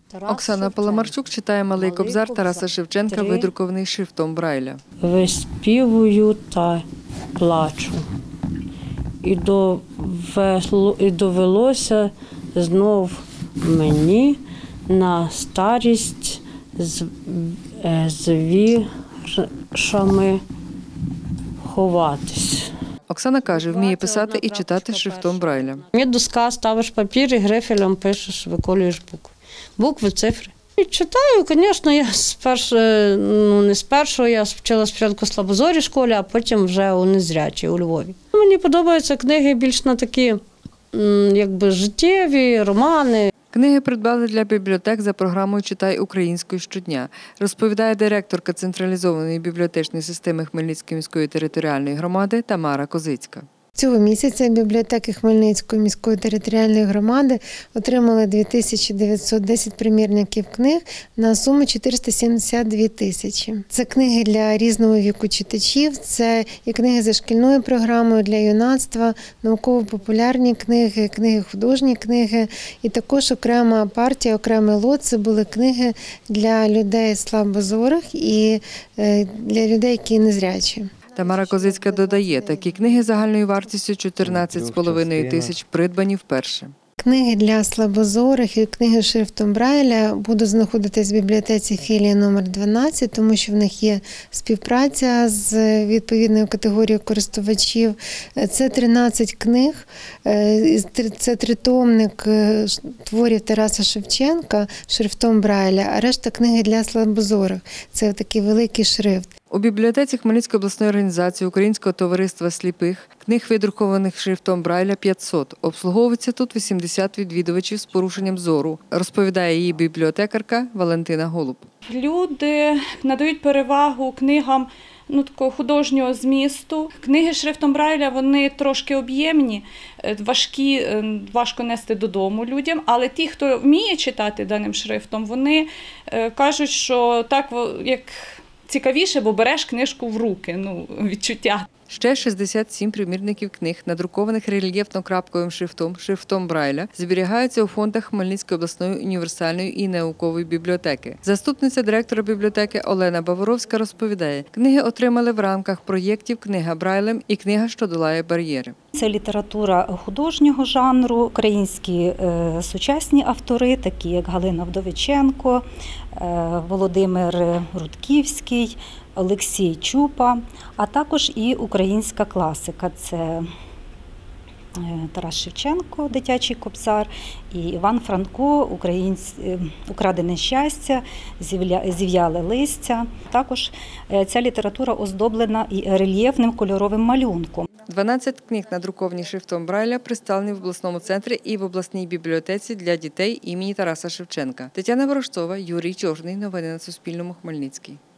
Оксана Паламарчук читає малий кобзар Тараса Шевченка, видрукований шрифтом Брайля. Виспівую та плачу. І довелося знов мені на старість з віршами ховатись. Оксана каже, вміє писати і читати шрифтом Брайля. Є доска, ставиш папір і грифелем пишеш, виколюєш букви. Букви, цифри. І читаю, звісно, я не спершу, я вчила спочатку в слабозорій школі, а потім вже у незрячій, у Львові. Мені подобаються книги більш на такі, якби, життєві, романи. Книги придбали для бібліотек за програмою «Читай українською щодня», розповідає директорка централізованої бібліотечної системи Хмельницької міської територіальної громади Тамара Козицька. Цього місяця бібліотеки Хмельницької міської територіальної громади отримали 2910 примірників книг на суму 472 тисячі. Це книги для різного віку читачів, це і книги за шкільною програмою для юнацтва, науково-популярні книги, книги художні книги і також окрема партія, окремий лот – це були книги для людей слабозорих і для людей, які незрячі. Тамара Козицька додає, такі книги загальною вартістю 14,5 тисяч придбані вперше. Книги для слабозорих і книги шрифтом Брайля будуть знаходитись в бібліотеці філії номер 12, тому що в них є співпраця з відповідною категорією користувачів. Це 13 книг, це тритомник творів Тараса Шевченка шрифтом Брайля, а решта книги для слабозорих. Це такий великий шрифт. У бібліотеці Хмельницької обласної організації Українського товариства сліпих книг, видрукованих шрифтом Брайля, 500. Обслуговується тут 80 відвідувачів з порушенням зору, розповідає її бібліотекарка Валентина Голуб. Люди надають перевагу книгам такого художнього змісту. Книги шрифтом Брайля, вони трошки об'ємні, важкі, важко нести додому людям, але ті, хто вміє читати даним шрифтом, вони кажуть, що так, як цікавіше, бо береш книжку в руки, відчуття. Ще 67 примірників книг, надрукованих рельєфно-крапковим шрифтом Брайля, зберігаються у фондах Хмельницької обласної універсальної і наукової бібліотеки. Заступниця директора бібліотеки Олена Баворовська розповідає, книги отримали в рамках проєктів «Книга Брайлем» і «Книга, що долає бар'єри». Це література художнього жанру, українські сучасні автори, такі як Галина Вдовиченко, Володимир Рудківський, Олексій Чупа, а також і українська класика. Це Тарас Шевченко, дитячий кобзар, і Іван Франко, «Украдене щастя», «Зів'яле листя». Також ця література оздоблена і рельєфним кольоровим малюнком. 12 книг, надруковані шрифтом Брайля, представлені в обласному центрі і в обласній бібліотеці для дітей імені Тараса Шевченка. Тетяна Ворожцова, Юрій Чорний. Новини на Суспільному. Хмельницький.